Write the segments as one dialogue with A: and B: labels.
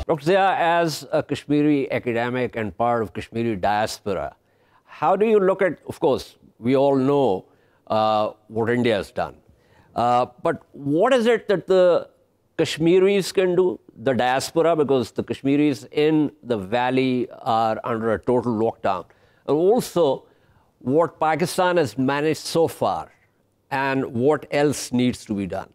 A: Dr. Zia, as a Kashmiri academic and part of Kashmiri diaspora, how do you look at, of course, we all know what India has done. But what is it that the Kashmiris can do, the diaspora, because the Kashmiris in the valley are under a total lockdown, and also what Pakistan has managed so far and what else needs to be done?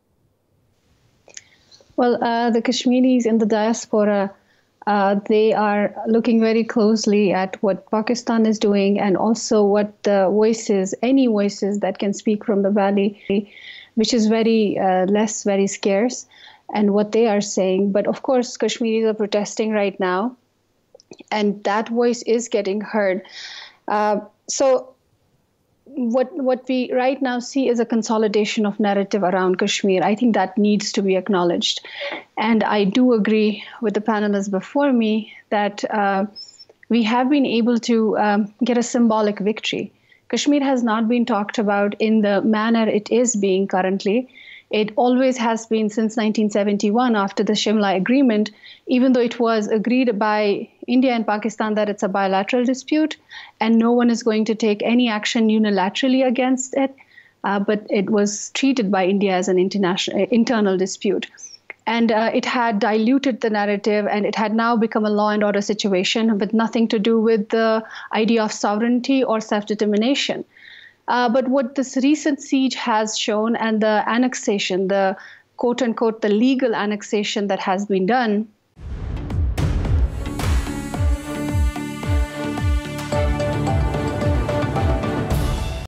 B: Well, the Kashmiris in the diaspora, they are looking very closely at what Pakistan is doing and also what the voices, any voices that can speak from the valley, which is very very scarce, and what they are saying. But of course, Kashmiris are protesting right now, and that voice is getting heard. So what we right now see is a consolidation of narrative around Kashmir. I think that needs to be acknowledged. And I do agree with the panelists before me that we have been able to get a symbolic victory. Kashmir has not been talked about in the manner it is being currently. It always has been since 1971 after the Shimla Agreement, even though it was agreed by India and Pakistan that it's a bilateral dispute and no one is going to take any action unilaterally against it, but it was treated by India as an internal dispute. And it had diluted the narrative, and it had now become a law and order situation with nothing to do with the idea of sovereignty or self-determination. But what this recent siege has shown, and the annexation, the quote unquote, the legal annexation that has been done,